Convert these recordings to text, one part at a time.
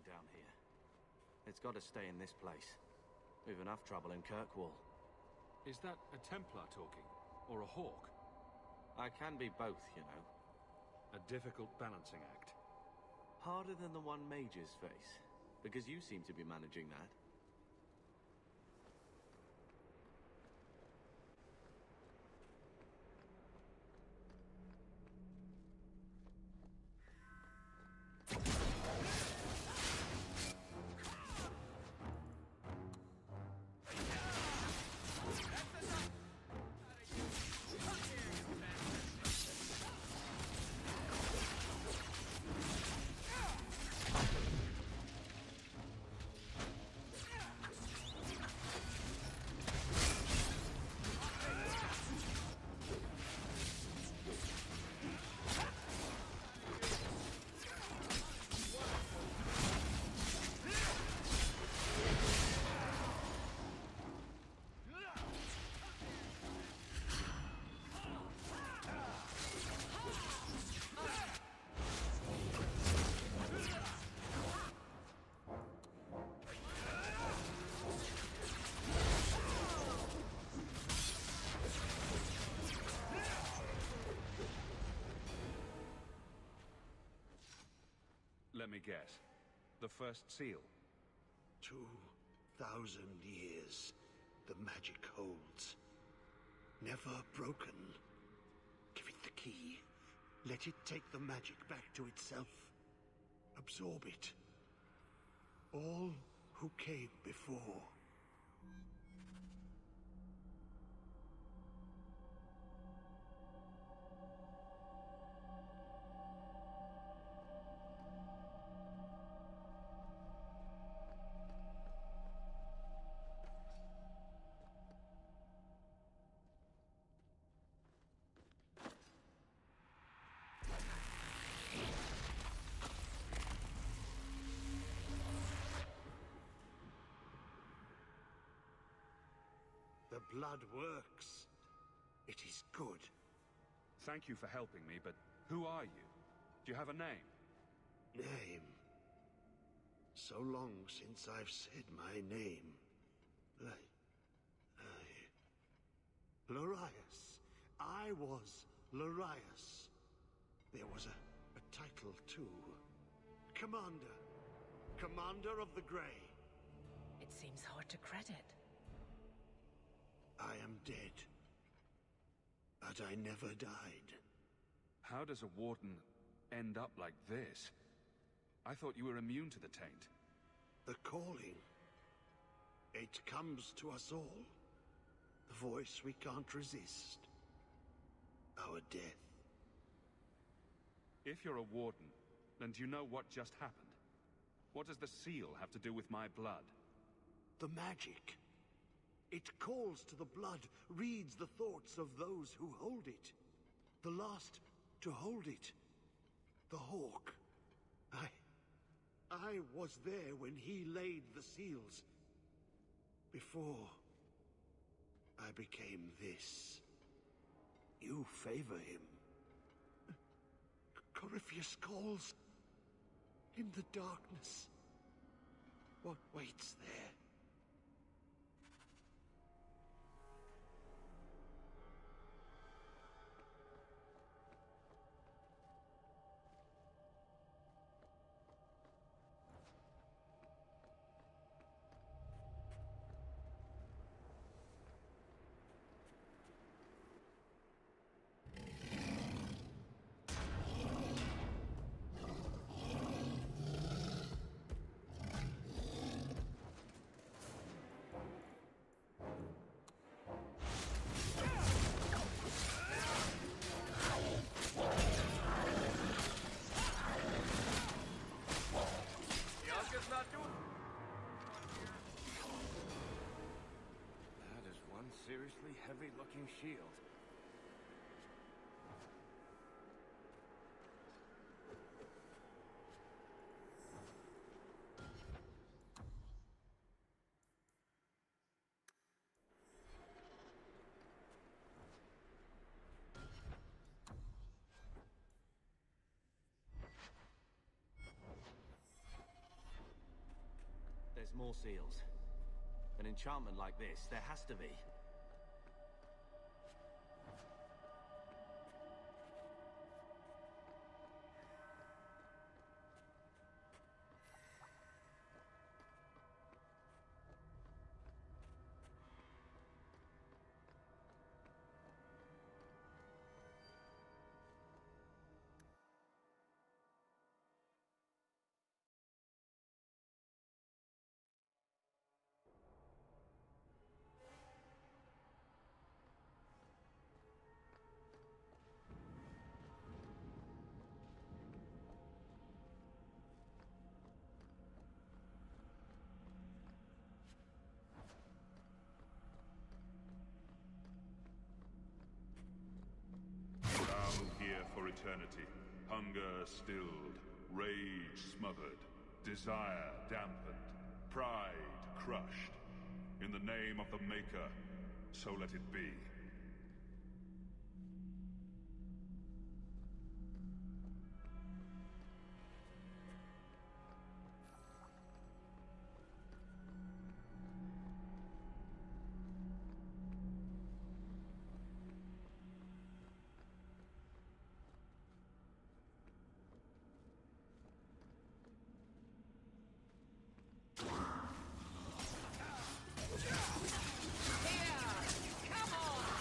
down here. It's got to stay in this place. We've enough trouble in Kirkwall. Is that a Templar talking? Or a Hawk? I can be both, you know. A difficult balancing act. Harder than the one mages face, because you seem to be managing that. Let me guess. The first seal? 2,000 years the magic holds. Never broken. Give it the key. Let it take the magic back to itself. Absorb it. All who came before. The blood works. It is good. Thank you for helping me, but who are you? Do you have a name? Name? So long since I've said my name. Larius. I was Larius. There was a title too. Commander. Commander of the Grey. It seems hard to credit. I am dead. But I never died. How does a warden end up like this? I thought you were immune to the taint. The calling. It comes to us all. The voice we can't resist. Our death. If you're a warden, then do you know what just happened? What does the seal have to do with my blood? The magic. It calls to the blood, reads the thoughts of those who hold it. The last to hold it. The Hawk. I was there when he laid the seals. Before I became this. You favor him. Corypheus calls. In the darkness. What waits there? That is one seriously heavy-looking shield. There's more seals. An enchantment like this, there has to be. For eternity, hunger stilled, rage smothered, desire dampened, pride crushed. In the name of the Maker, so let it be. Come on!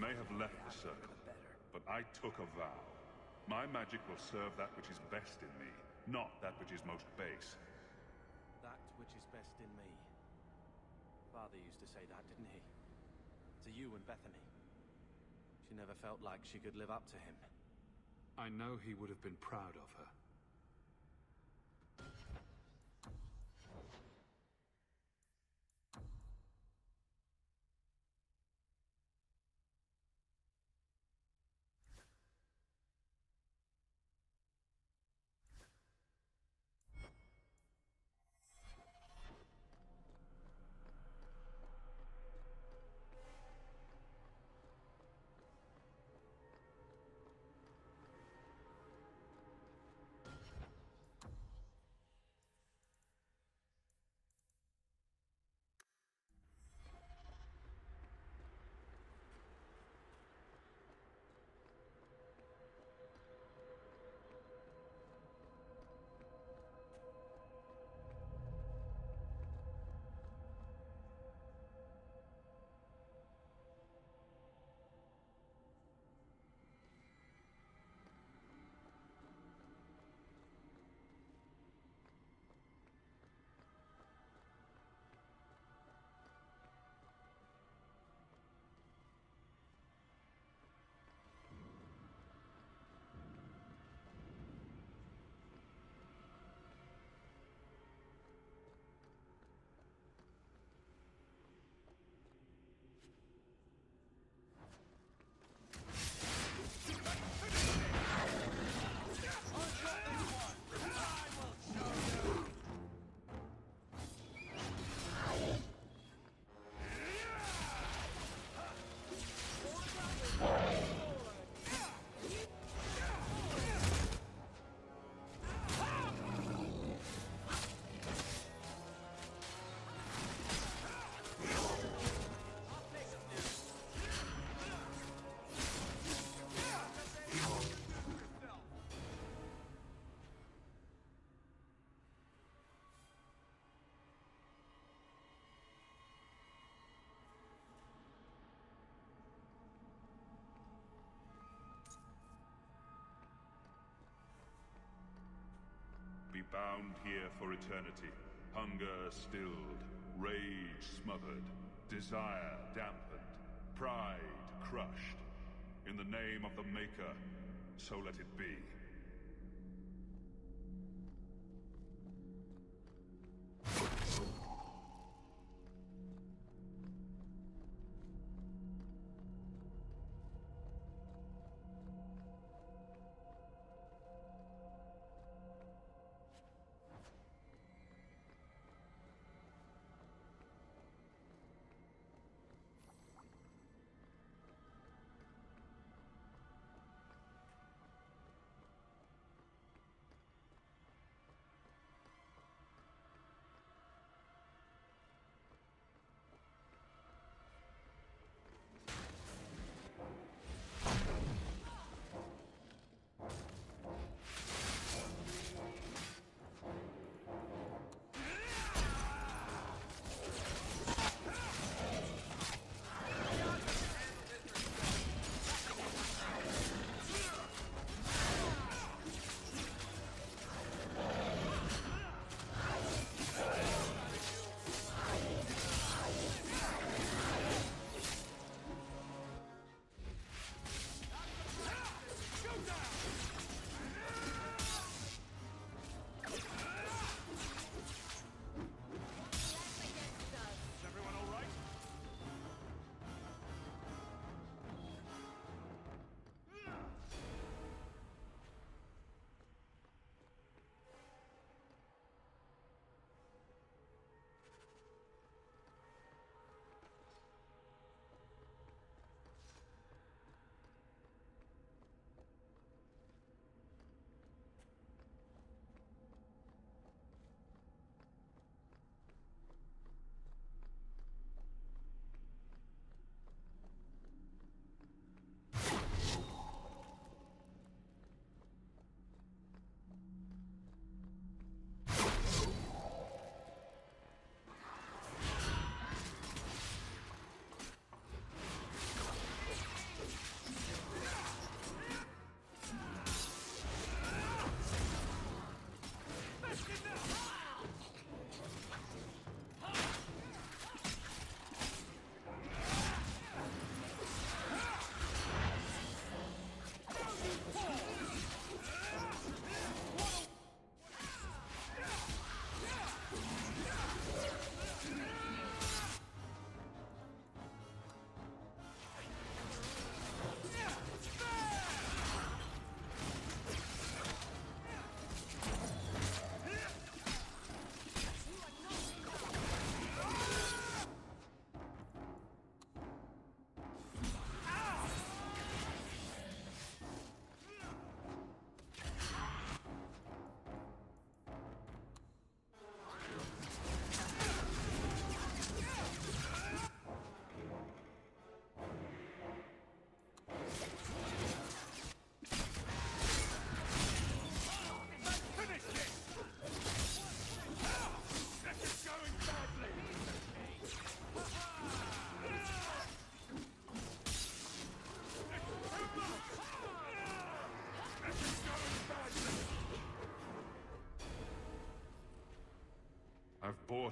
may have left the circle, but I took a vow. My magic will serve that which is best in me, not that which is most base. That which is best in me. Father used to say that, didn't he? To you and Bethany. She never felt like she could live up to him. I know he would have been proud of her. Be bound here for eternity. Hunger stilled, rage smothered, desire dampened, pride crushed. In the name of the Maker, so let it be.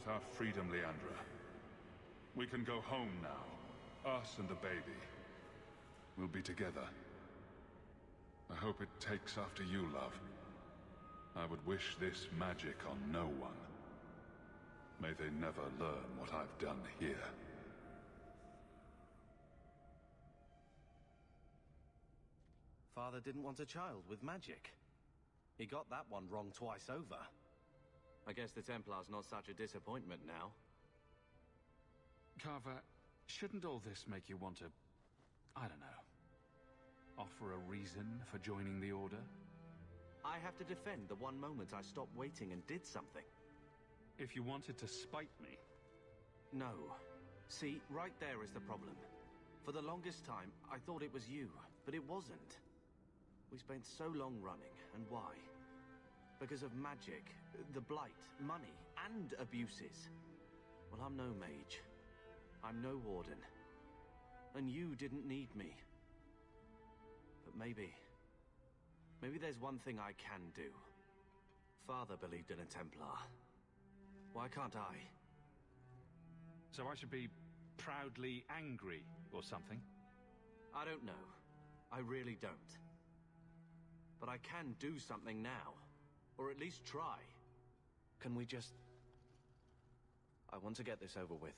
forth our freedom, Leandra. We can go home now. Us and the baby. We'll be together. I hope it takes after you, love. I would wish this magic on no one. May they never learn what I've done here. Father didn't want a child with magic. He got that one wrong twice over. I guess the Templar's not such a disappointment now. Carver, shouldn't all this make you want to, I don't know, offer a reason for joining the Order? I have to defend the one moment I stopped waiting and did something. If you wanted to spite me. No. See, right there is the problem. For the longest time, I thought it was you, but it wasn't. We spent so long running, and why? Because of magic, the Blight, money, and abuses. Well, I'm no mage. I'm no warden. And you didn't need me. But maybe there's one thing I can do. Father believed in a Templar. Why can't I? So I should be proudly angry or something? I don't know. I really don't. But I can do something now. Or at least try. Can we just... I want to get this over with.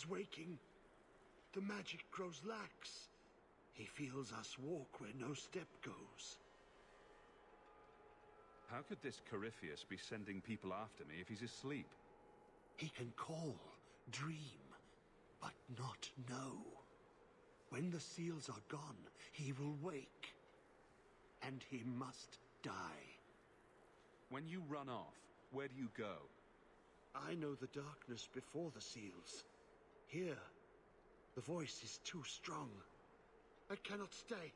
is waking. The magic grows lax. He feels us walk where no step goes. How could this Corypheus be sending people after me if he's asleep? He can call, dream, but not know. When the seals are gone, he will wake. And he must die. When you run off, where do you go? I know the darkness before the seals. Here, the voice is too strong. I cannot stay.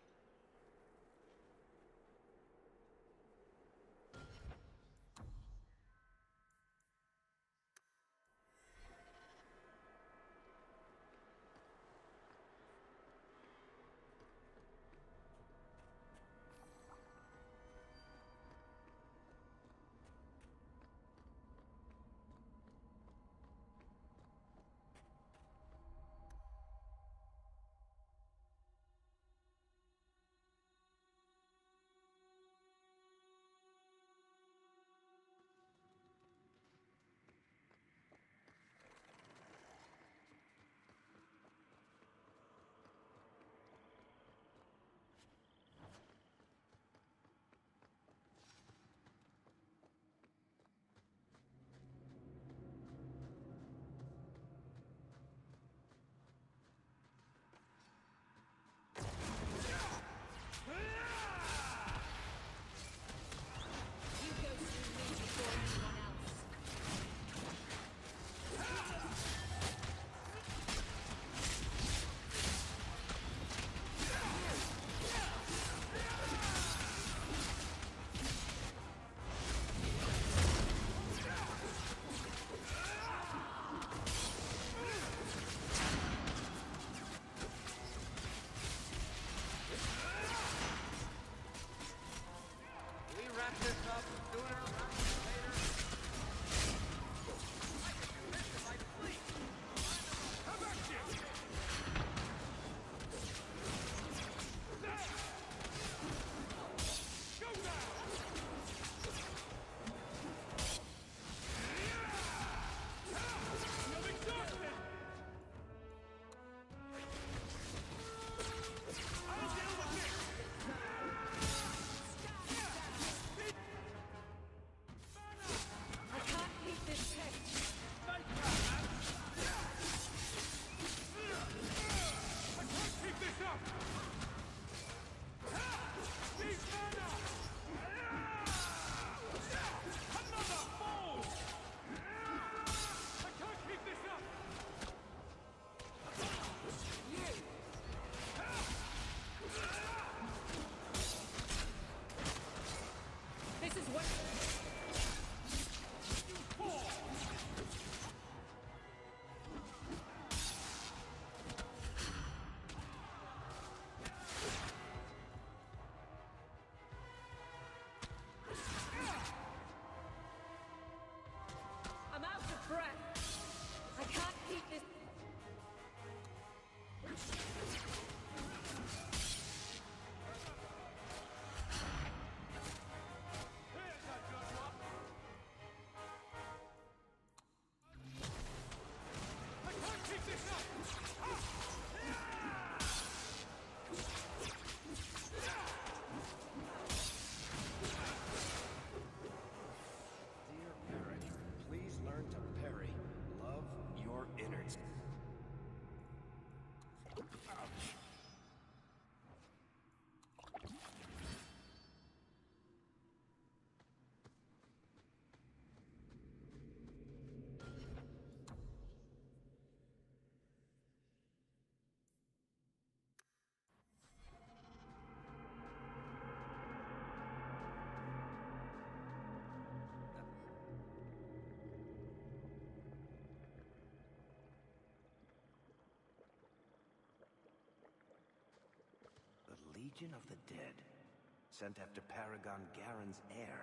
Legion of the Dead, sent after Paragon Garen's heir.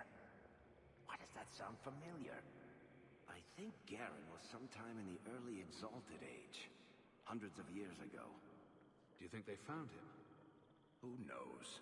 Why does that sound familiar? I think Garen was sometime in the early Exalted Age, hundreds of years ago. Do you think they found him? Who knows?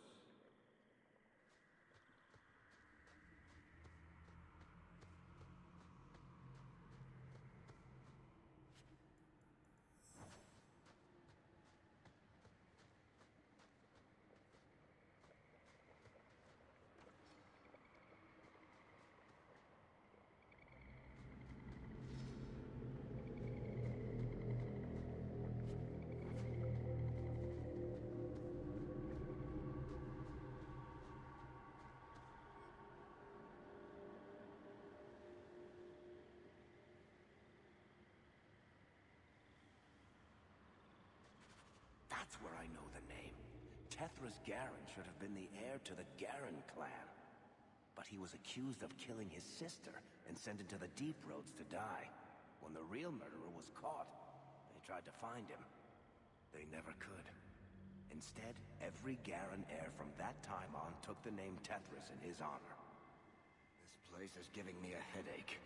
Tethras Garen should have been the heir to the Garen clan. But he was accused of killing his sister and sent into the Deep Roads to die. When the real murderer was caught, they tried to find him. They never could. Instead, every Garen heir from that time on took the name Tethras in his honor. This place is giving me a headache.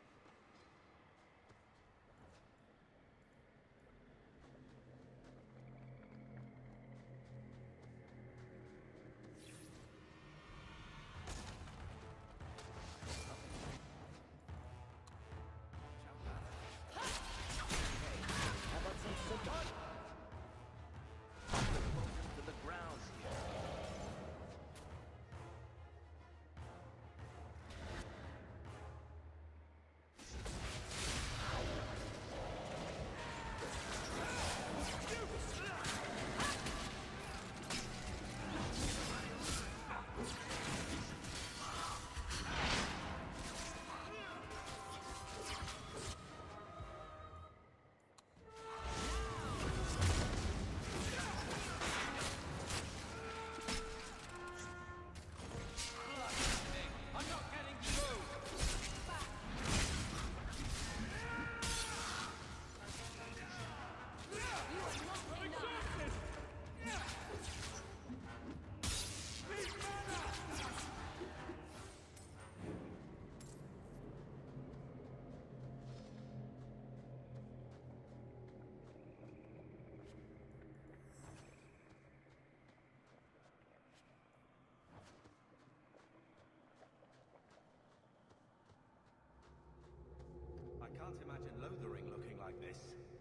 I can't imagine Lothering looking like this.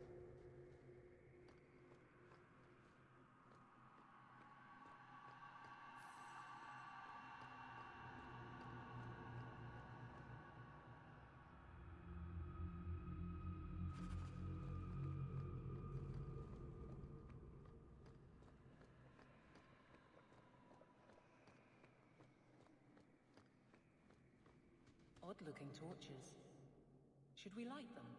Odd-looking torches. Should we light them?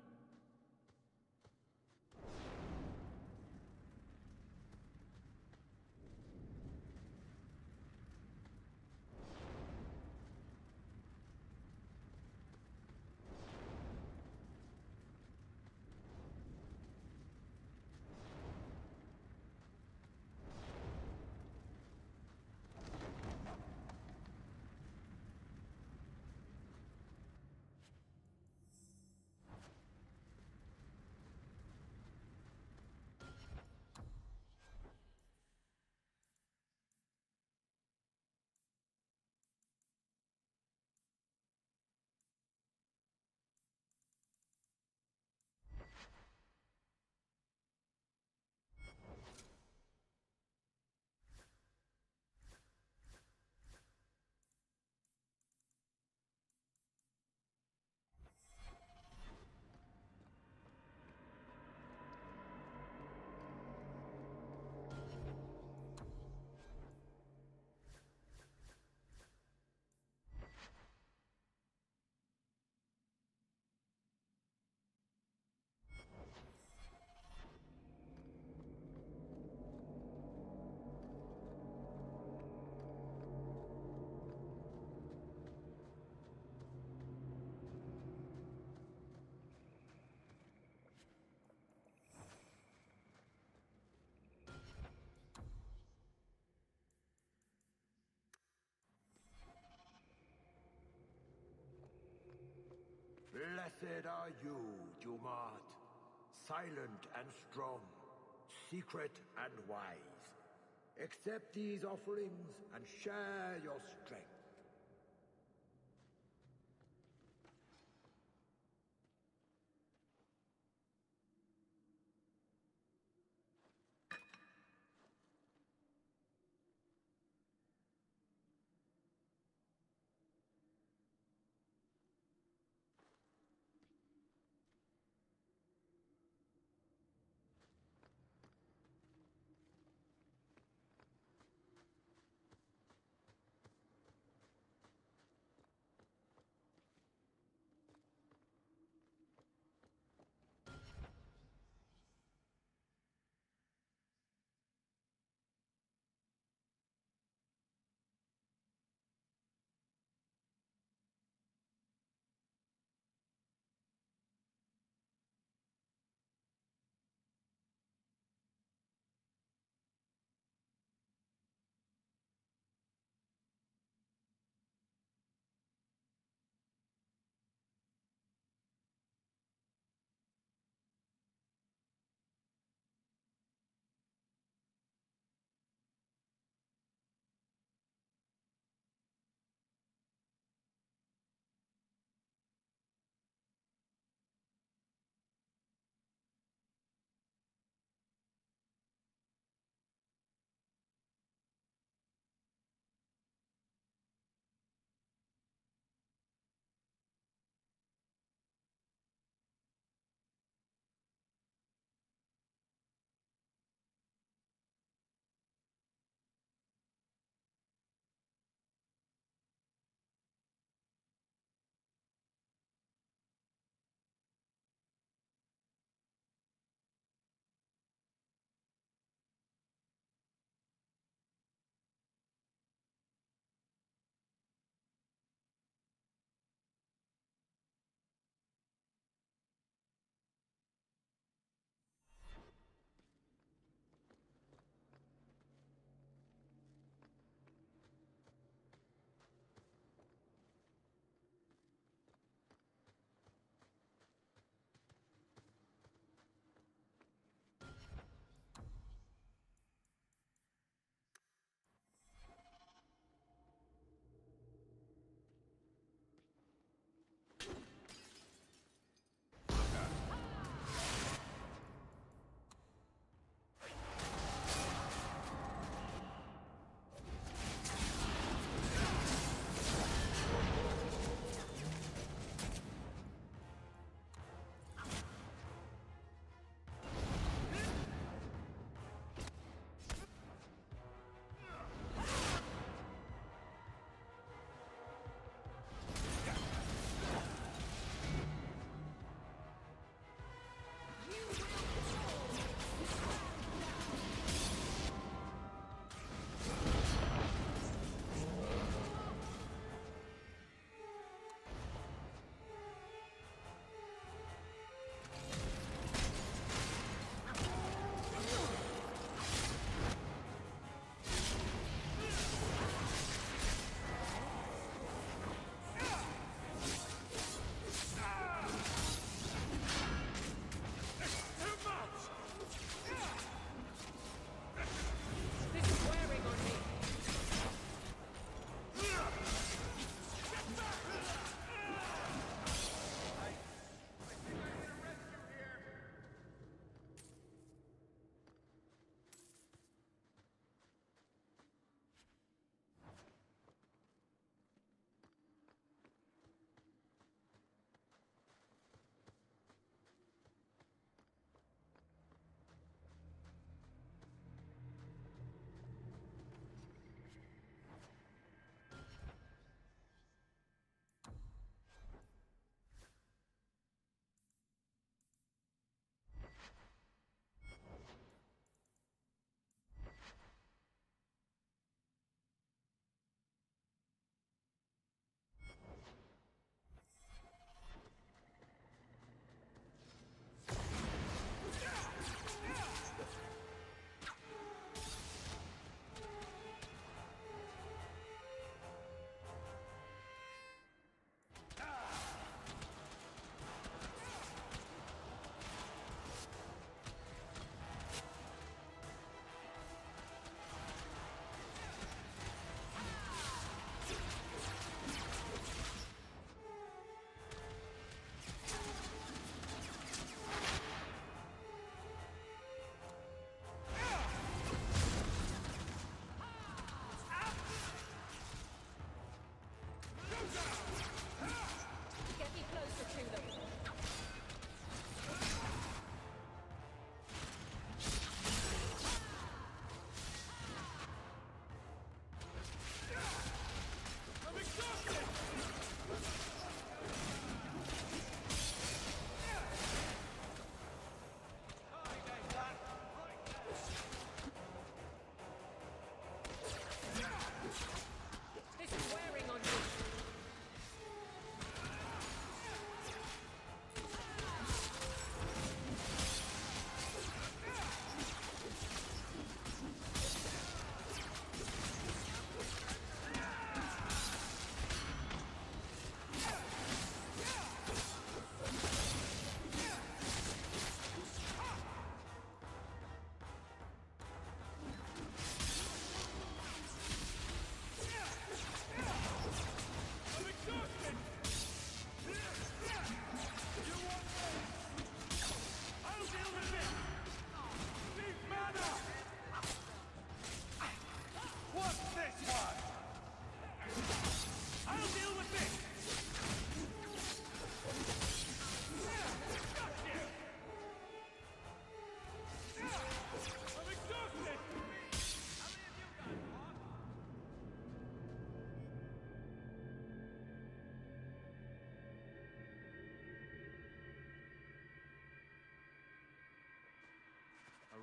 Blessed are you, Dumat, silent and strong, secret and wise. Accept these offerings and share your strength.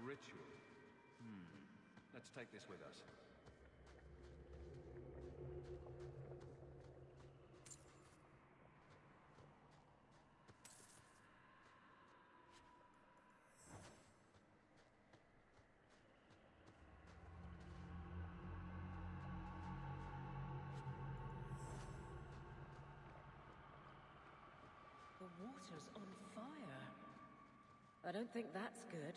ritual. Let's take this with us. The water's on fire. I don't think that's good.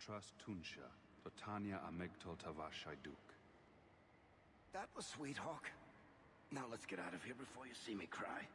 Patras Tunsha, Totania Amegtol Tavashaiduk. That was sweet, Hawk. Now let's get out of here before you see me cry.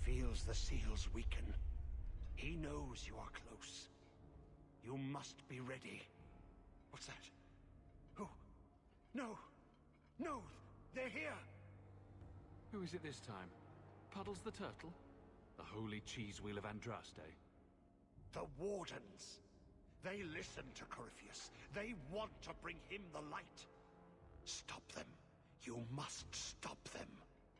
feels the seals weaken. He knows you are close. You must be ready. What's that? Who? No! No! They're here! Who is it this time? Puddles the Turtle? The holy cheese wheel of Andraste? The Wardens. They listen to Corypheus. They want to bring him the light. Stop them. You must stop them.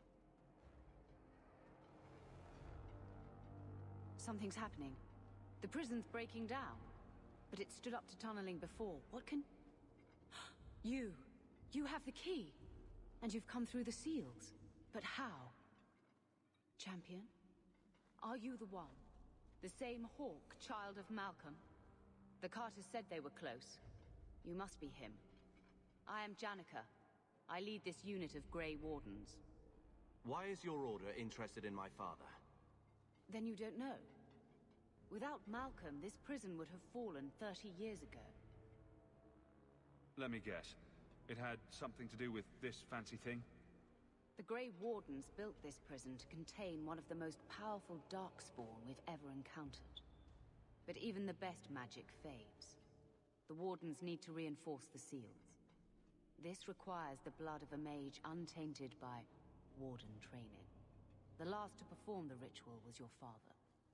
Something's happening. The prison's breaking down. But it stood up to tunneling before. What can... You! You have the key! And you've come through the seals. But how? Champion? Are you the one? The same Hawke, child of Malcolm? The Carters said they were close. You must be him. I am Janica. I lead this unit of Grey Wardens. Why is your order interested in my father? Then you don't know. Without Malcolm, this prison would have fallen 30 years ago. Let me guess. It had something to do with this fancy thing? The Grey Wardens built this prison to contain one of the most powerful Darkspawn we've ever encountered. But even the best magic fades. The Wardens need to reinforce the seals. This requires the blood of a mage untainted by Warden training. The last to perform the ritual was your father.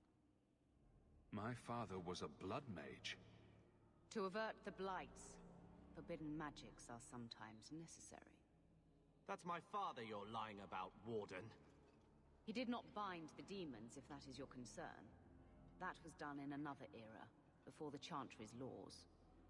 My father was a blood mage. To avert the blights, forbidden magics are sometimes necessary. That's my father you're lying about, Warden. He did not bind the demons, if that is your concern. That was done in another era, before the Chantry's laws.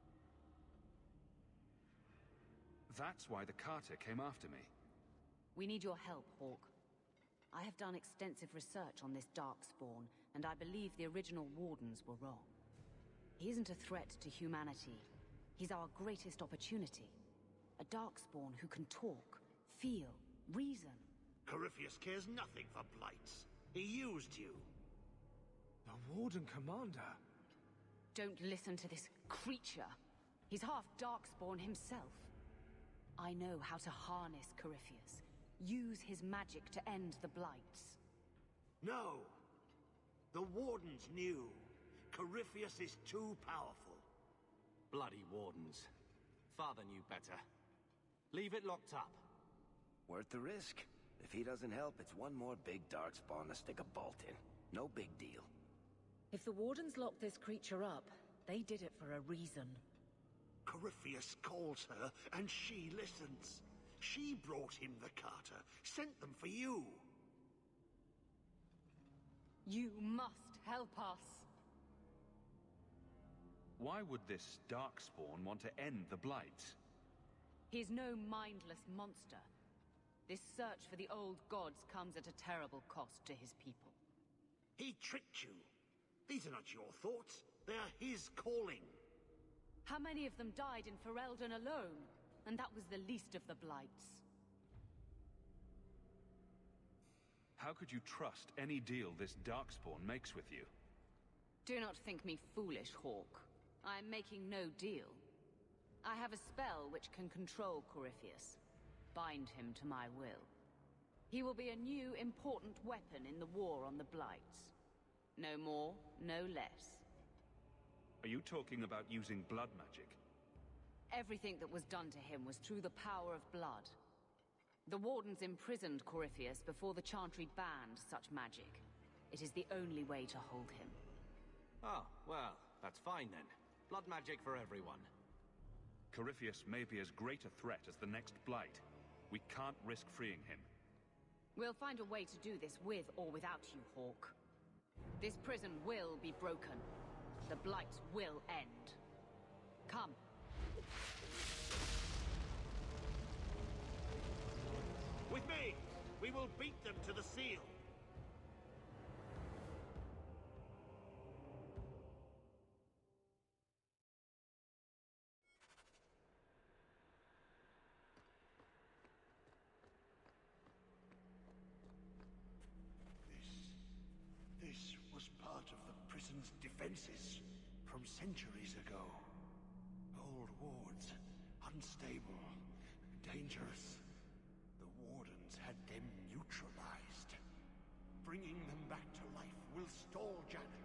That's why the Carter came after me. We need your help, Hawke. I have done extensive research on this Darkspawn, and I believe the original Wardens were wrong. He isn't a threat to humanity. He's our greatest opportunity. A Darkspawn who can talk, feel, reason. Corypheus cares nothing for blights. He used you. The Warden Commander? Don't listen to this creature. He's half Darkspawn himself. I know how to harness Corypheus. Use his magic to end the blights. No. The Wardens knew. Corypheus is too powerful. Bloody Wardens. Father knew better. Leave it locked up. Worth the risk. If he doesn't help, it's one more big Darkspawn to stick a bolt in. No big deal. If the Wardens locked this creature up, they did it for a reason. Corypheus calls her, and she listens. She brought him the Carter, sent them for you. You must help us. Why would this Darkspawn want to end the blights? He's no mindless monster. This search for the old gods comes at a terrible cost to his people. He tricked you. These are not your thoughts. They are his calling. How many of them died in Ferelden alone? And that was the least of the blights. How could you trust any deal this Darkspawn makes with you? Do not think me foolish, Hawke. I am making no deal. I have a spell which can control Corypheus. Bind him to my will. He will be a new, important weapon in the war on the blights. No more, no less. Are you talking about using blood magic? Everything that was done to him was through the power of blood. The Wardens imprisoned Corypheus before the Chantry banned such magic. It is the only way to hold him. Oh, well, that's fine then. Blood magic for everyone. Corypheus may be as great a threat as the next blight. We can't risk freeing him. We'll find a way to do this with or without you, Hawke. This prison will be broken. The blights will end. Come. With me! We will beat them to the seal! This was part of the prison's defenses from centuries ago. Old wards, unstable, dangerous. The Wardens had them neutralized. Bringing them back will stall Janet.